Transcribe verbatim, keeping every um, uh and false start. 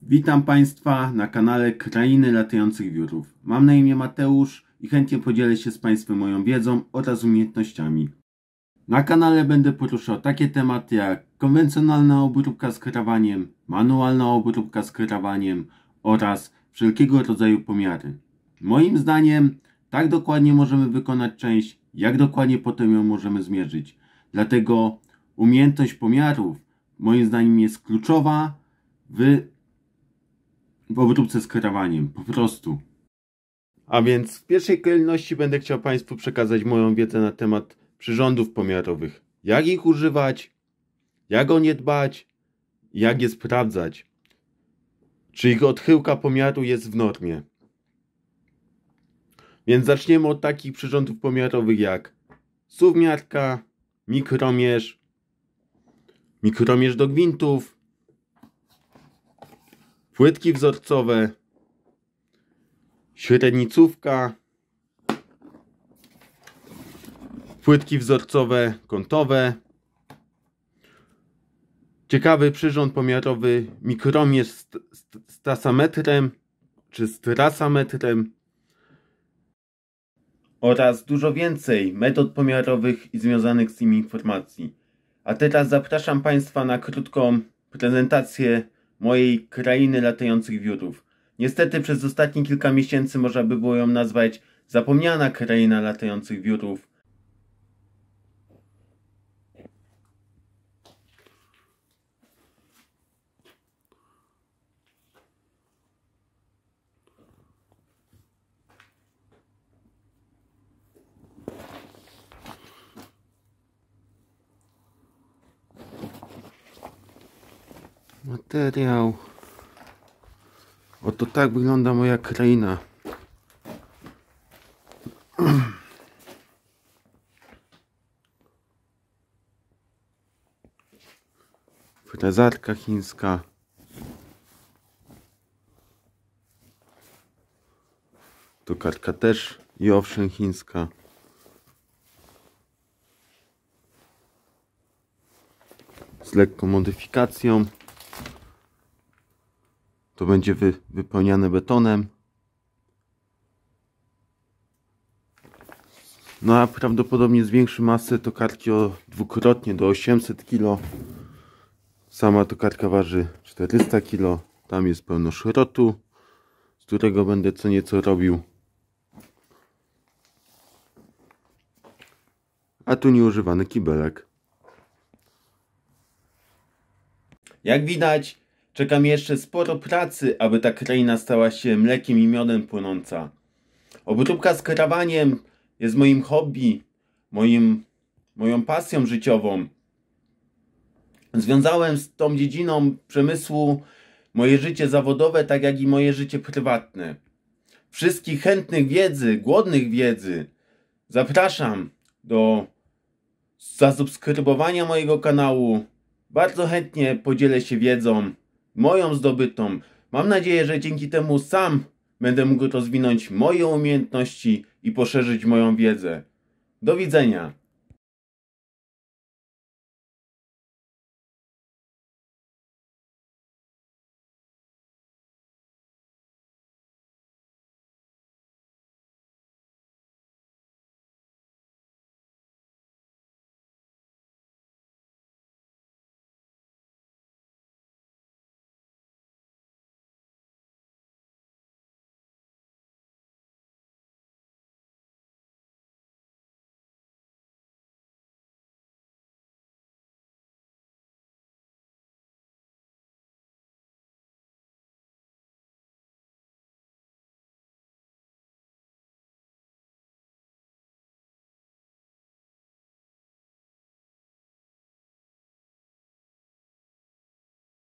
Witam Państwa na kanale Krainy Latających Wiórów. Mam na imię Mateusz i chętnie podzielę się z Państwem moją wiedzą oraz umiejętnościami. Na kanale będę poruszał takie tematy jak konwencjonalna obróbka z krawaniem, manualna obróbka z krawaniem oraz wszelkiego rodzaju pomiary. Moim zdaniem tak dokładnie możemy wykonać część, jak dokładnie potem ją możemy zmierzyć. Dlatego umiejętność pomiarów moim zdaniem jest kluczowa w w obróbce z krawaniem, po prostu. A więc w pierwszej kolejności będę chciał Państwu przekazać moją wiedzę na temat przyrządów pomiarowych. Jak ich używać, jak o nie dbać, jak je sprawdzać. Czy ich odchyłka pomiaru jest w normie. Więc zaczniemy od takich przyrządów pomiarowych jak suwmiarka, mikromierz, mikromierz do gwintów, płytki wzorcowe, średnicówka, płytki wzorcowe kątowe, ciekawy przyrząd pomiarowy mikromierz z, z, z tasametrem czy z trasametrem oraz dużo więcej metod pomiarowych i związanych z tym informacji. A teraz zapraszam Państwa na krótką prezentację mojej krainy latających wiórów. Niestety przez ostatnie kilka miesięcy można by było ją nazwać zapomniana kraina latających wiórów. Materiał. Oto tak wygląda moja kraina. Frezarka chińska. Tokarka też i owszem chińska. Z lekką modyfikacją. To będzie wy, wypełniane betonem. No a prawdopodobnie zwiększy masę tokarki o dwukrotnie do osiemset kilo. Sama tokarka waży czterysta kilo. Tam jest pełno szrotu, z którego będę co nieco robił. A tu nieużywany kibelek. Jak widać, czeka mi jeszcze sporo pracy, aby ta kraina stała się mlekiem i miodem płynąca. Obróbka z krawaniem jest moim hobby, moim, moją pasją życiową. Związałem z tą dziedziną przemysłu moje życie zawodowe, tak jak i moje życie prywatne. Wszystkich chętnych wiedzy, głodnych wiedzy zapraszam do zasubskrybowania mojego kanału. Bardzo chętnie podzielę się wiedzą moją zdobytą. Mam nadzieję, że dzięki temu sam będę mógł rozwinąć moje umiejętności i poszerzyć moją wiedzę. Do widzenia.